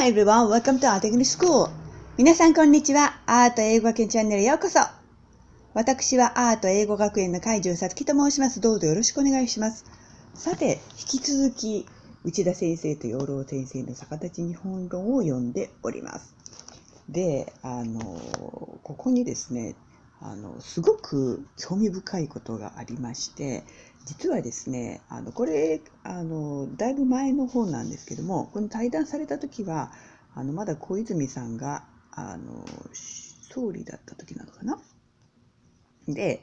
everyone, welcome to Art English School. 皆さんこんにちは。アート英語学園チャンネルへようこそ。私はアート英語学園の海中さつきと申します。どうぞよろしくお願いします。さて、引き続き内田先生と養老先生の逆立ち日本論を読んでおります。で、ここにですね、すごく興味深いことがありまして、実はですね、これだいぶ前の方なんですけども、この対談された時はまだ小泉さんが総理だった時なのかな。で、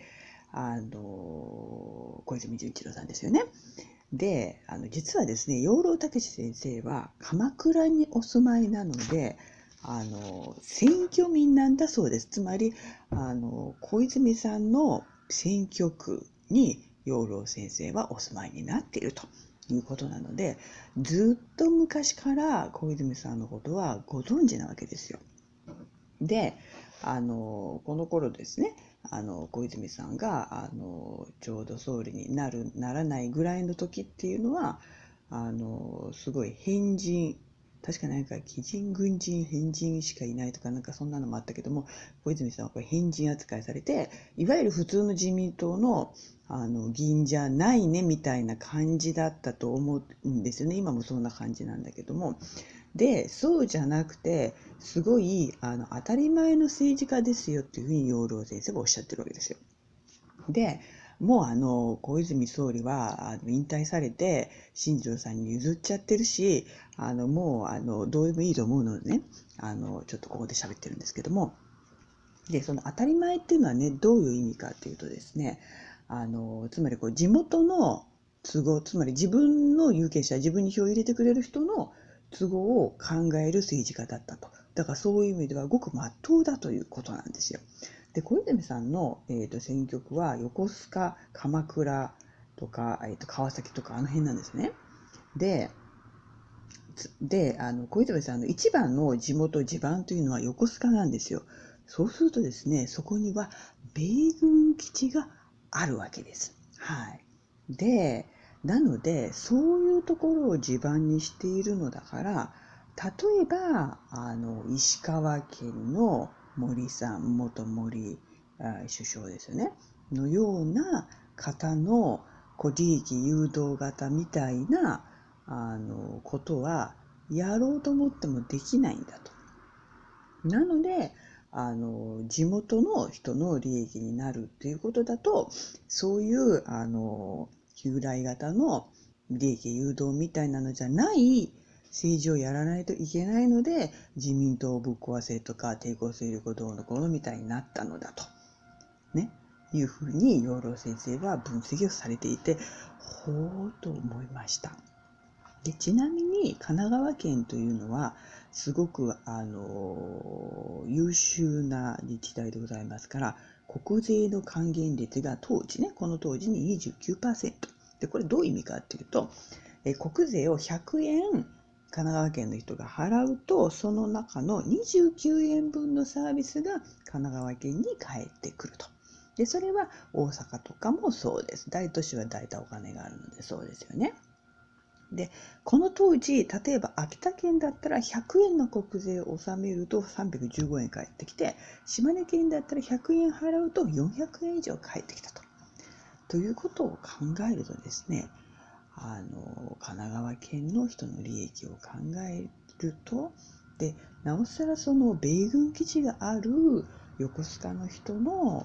小泉純一郎さんですよね。で、実はですね、養老孟司先生は鎌倉にお住まいなので、選挙民なんだそうです。つまり小泉さんの選挙区に養老先生はお住まいになっているということなので、ずっと昔から小泉さんのことはご存知なわけですよ。で、この頃ですね、小泉さんがちょうど総理にならないぐらいの時っていうのはすごい変人、確かなんか奇人軍人変人しかいないとかなんかそんなのもあったけども、小泉さんはこれ変人扱いされて、いわゆる普通の自民党の議員じゃないねみたいな感じだったと思うんですよね。今もそんな感じなんだけども、でそうじゃなくて、すごい当たり前の政治家ですよっていうふうに養老先生がおっしゃってるわけですよ。でもう小泉総理は引退されて新庄さんに譲っちゃってるし、もうどうでもいいと思うのでね、ちょっとここで喋ってるんですけども、でその当たり前っていうのはね、どういう意味かっていうとですね、つまり地元の都合、つまり自分の有権者、自分に票を入れてくれる人の都合を考える政治家だったと。だからそういう意味ではごく真っ当だということなんですよ。で小泉さんの、選挙区は横須賀、鎌倉とか、川崎とかあの辺なんですね。で小泉さんの一番の地元地盤というのは横須賀なんですよ。そうするとですね、そこには米軍基地があるわけです。はい。で、なのでそういうところを地盤にしているのだから、例えば石川県の森さん、元森首相ですよね、のような方の利益誘導型みたいなことはやろうと思ってもできないんだと。なので地元の人の利益になるっていうことだと、そういう旧来型の利益誘導みたいなのじゃない政治をやらないといけないので、自民党をぶっ壊せとか抵抗勢力どうのこうのみたいになったのだとね、いうふうに養老先生は分析をされていて、ほうと思いました。でちなみに神奈川県というのはすごく優秀な自治体でございますから、国税の還元率がこの当時に 29%。でこれどういう意味かっていうと、国税を100円神奈川県の人が払うと、その中の29円分のサービスが神奈川県に返ってくると。でそれは大阪とかもそうです。大都市は大体お金があるのでそうですよね。でこの当時、例えば秋田県だったら100円の国税を納めると315円返ってきて、島根県だったら100円払うと400円以上返ってきたということを考えるとですね、神奈川県の人の利益を考えると、でなおさらその米軍基地がある横須賀の人の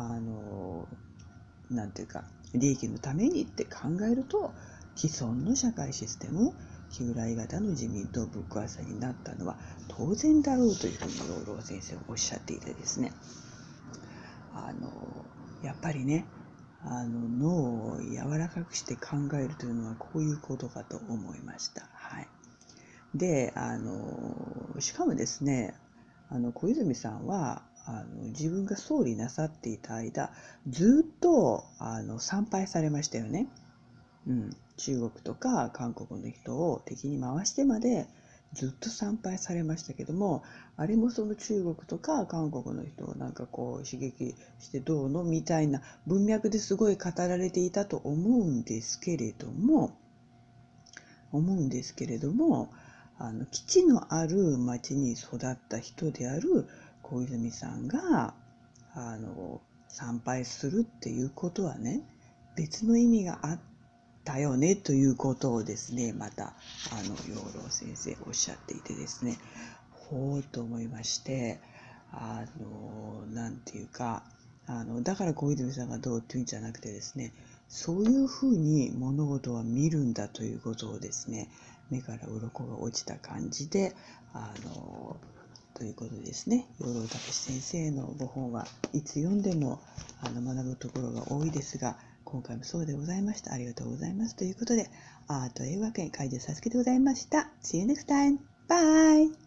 なんていうか利益のためにって考えると、既存の社会システム、旧来型の自民党ぶっ壊さになったのは当然だろうというふうに養老先生はおっしゃっていてですね、やっぱりね、脳を柔らかくして考えるというのはこういうことかと思いました。はい。でしかもですね、小泉さんは自分が総理なさっていた間、ずっと参拝されましたよね。中国とか韓国の人を敵に回してまでずっと参拝されましたけども、あれもその中国とか韓国の人をなんか刺激してどうのみたいな文脈ですごい語られていたと思うんですけれども、 基地のある町に育った人である小泉さんが参拝するっていうことはね、別の意味があったよねということをですね、また養老先生おっしゃっていてですね、ほうと思いまして、なんていうか、だから小泉さんがどうっていうんじゃなくてですね、そういうふうに物事は見るんだということをですね、目から鱗が落ちた感じで、ということでですね、養老孟司先生のご本はいつ読んでも学ぶところが多いですが、今回もそうでございました。ありがとうございます。ということで、アート英語学園開示さすけでございました。See you next time. Bye!